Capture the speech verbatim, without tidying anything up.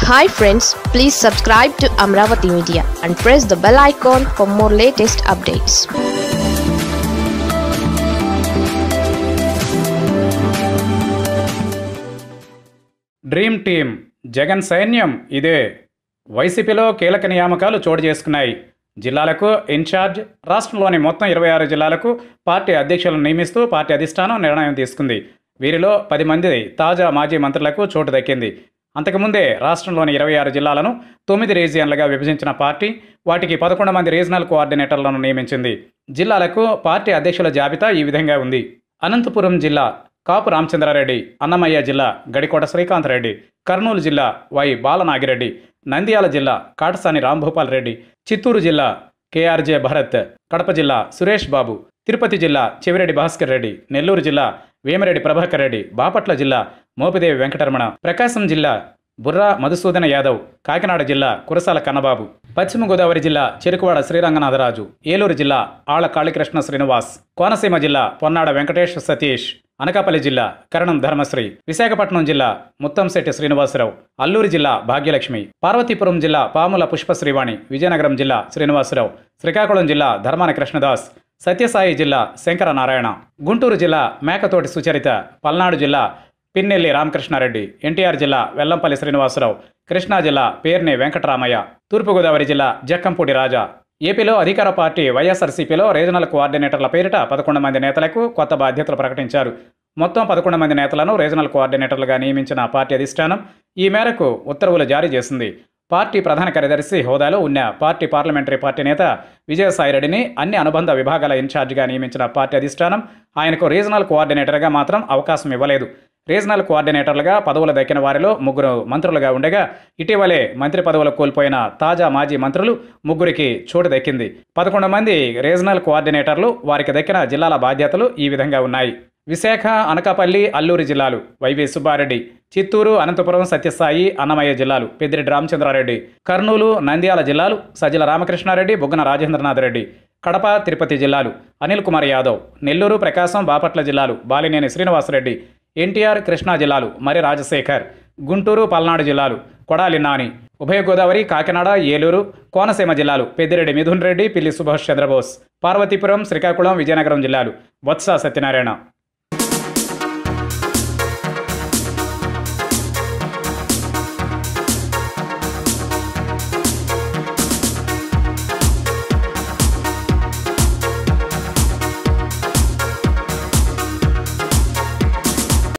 Hi friends, please subscribe to Amaravathi Media and press the bell icon for more latest updates. Dream team Jagan సైన్యం ఇదే. వైసీపీలో కీలక నియామకాలు చోటు చేసుకున్నాయి. జిల్లాలకు ఇన్ఛార్జ్, రాష్ట్రంలోని మొత్తం ఇరవై ఆరు జిల్లాలకు పార్టీ అధ్యక్షులను నియమిస్తూ పార్టీ అధిష్టానం నిర్ణయం తీసుకుంది. వీరిలో పది మంది తాజా మాజీ మంత్రులకు చోటు దక్కింది. అంతకుముందే రాష్ట్రంలోని ఇరవై ఆరు జిల్లాలను తొమ్మిది రీజియన్లుగా విభజించిన పార్టీ వాటికి పదకొండు మంది రీజనల్ కోఆర్డినేటర్లను నియమించింది. జిల్లాలకు పార్టీ అధ్యక్షుల జాబితా ఈ విధంగా ఉంది. అనంతపురం జిల్లా కాపు రామచంద్రారెడ్డి, అన్నమయ్య జిల్లా గడికోట శ్రీకాంత్ రెడ్డి, కర్నూలు జిల్లా వై బాలనాగిరెడ్డి, నంద్యాల జిల్లా కాటసాని రాంభూపాల్ రెడ్డి, చిత్తూరు జిల్లా కేఆర్జే భరత్, కడప జిల్లా సురేష్ బాబు, తిరుపతి జిల్లా చెవిరెడ్డి భాస్కర్ రెడ్డి, నెల్లూరు జిల్లా వేమిరెడ్డి ప్రభాకర్ రెడ్డి, బాపట్ల జిల్లా మోపిదేవి వెంకటరమణ, ప్రకాశం జిల్లా బుర్రా మధుసూదన యాదవ్, కాకినాడ జిల్లా కురసాల కన్నబాబు, పశ్చిమ గోదావరి జిల్లా చెరుకువాడ శ్రీరంగనాథరాజు, ఏలూరు జిల్లా ఆళ్ల కాళీకృష్ణ శ్రీనివాస్, కోనసీమ జిల్లా పొన్నాడ వెంకటేష్ సతీష్, అనకాపల్లి జిల్లా కరణం ధర్మశ్రీ, విశాఖపట్నం జిల్లా ముత్తంశెట్టి శ్రీనివాసరావు, అల్లూరు జిల్లా భాగ్యలక్ష్మి, పార్వతీపురం జిల్లా పాముల పుష్పశ్రీవాణి, విజయనగరం జిల్లా శ్రీనివాసరావు, శ్రీకాకుళం జిల్లా ధర్మాన కృష్ణదాస్, సత్యసాయి జిల్లా శంకర నారాయణ, గుంటూరు జిల్లా మేకతోటి సుచరిత, పల్నాడు జిల్లా పిన్నెల్లి రామకృష్ణారెడ్డి, ఎన్టీఆర్ జిల్లా వెల్లంపల్లి శ్రీనివాసరావు, కృష్ణా జిల్లా పేర్ని వెంకటరామయ్య, తూర్పుగోదావరి జిల్లా జక్కంపూడి రాజా. ఏపీలో అధికార పార్టీ వైఎస్ఆర్సీపీలో రీజనల్ కోఆర్డినేటర్ల పేరిట పదకొండు మంది నేతలకు కొత్త బాధ్యతలు ప్రకటించారు. మొత్తం పదకొండు మంది నేతలను రీజనల్ కోఆర్డినేటర్లుగా నియమించిన పార్టీ అధిష్టానం ఈ మేరకు ఉత్తర్వులు జారీ చేసింది. పార్టీ ప్రధాన కార్యదర్శి హోదాలో ఉన్న పార్టీ పార్లమెంటరీ పార్టీ నేత విజయసాయిరెడ్డిని అన్ని అనుబంధ విభాగాల ఇన్ఛార్జిగా నియమించిన పార్టీ అధిష్టానం ఆయనకు రీజనల్ కోఆర్డినేటర్గా మాత్రం అవకాశం ఇవ్వలేదు. రీజనల్ కోఆర్డినేటర్లుగా పదవులు దక్కిన వారిలో ముగ్గురు మంత్రులుగా ఉండగా ఇటీవలే మంత్రి పదవులు కోల్పోయిన తాజా మాజీ మంత్రులు ముగ్గురికి చోటు దక్కింది. పదకొండు మంది రీజనల్ కోఆర్డినేటర్లు, వారికి దక్కిన జిల్లాల బాధ్యతలు ఈ విధంగా ఉన్నాయి. విశాఖ, అనకాపల్లి, అల్లూరు జిల్లాలు వైవి సుబ్బారెడ్డి, చిత్తూరు, అనంతపురం, సత్యసాయి, అన్నమయ్య జిల్లాలు పెద్దిరెడ్డి రామచంద్రారెడ్డి, కర్నూలు, నంద్యాల జిల్లాలు సజ్జల రామకృష్ణారెడ్డి, బుగ్గన రాజేంద్రనాథ్ రెడ్డి, కడప, తిరుపతి జిల్లాలు అనిల్ కుమార్ యాదవ్, నెల్లూరు, ప్రకాశం, బాపట్ల జిల్లాలు బాలినేని శ్రీనివాసరెడ్డి, ఎన్టీఆర్, కృష్ణా జిల్లాలు మరి రాజశేఖర్, గుంటూరు, పల్నాడు జిల్లాలు కొడాలి నాని, ఉభయ గోదావరి, కాకినాడ, ఏలూరు, కోనసీమ జిల్లాలు పెద్దిరెడ్డి మిథున్ రెడ్డి, పిల్లి సుభాష్ చంద్రబోస్, పార్వతీపురం, శ్రీకాకుళం, విజయనగరం జిల్లాలు బొత్స సత్యనారాయణ.